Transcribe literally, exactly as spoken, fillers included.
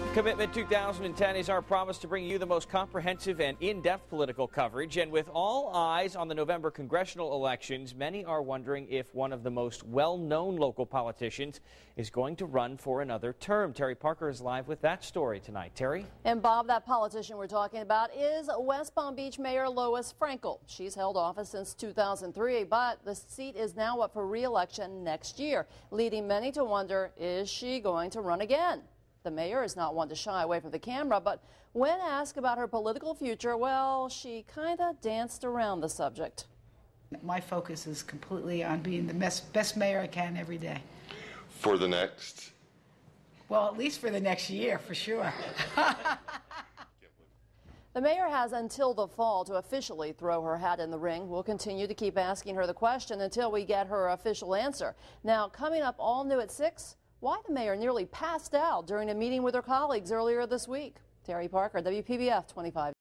Commitment two thousand ten is our promise to bring you the most comprehensive and in-depth political coverage. And with all eyes on the November congressional elections, many are wondering if one of the most well-known local politicians is going to run for another term. Terry Parker is live with that story tonight. Terry? And Bob, that politician we're talking about is West Palm Beach Mayor Lois Frankel. She's held office since two thousand three, but the seat is now up for re-election next year, leading many to wonder, is she going to run again? The mayor is not one to shy away from the camera, but when asked about her political future, well, she kind of danced around the subject. My focus is completely on being the best, best mayor I can every day. For the next? Well, at least for the next year, for sure. The mayor has until the fall to officially throw her hat in the ring. We'll continue to keep asking her the question until we get her official answer. Now, coming up all new at six, why the mayor nearly passed out during a meeting with her colleagues earlier this week. Terry Parker, W P B F twenty-five.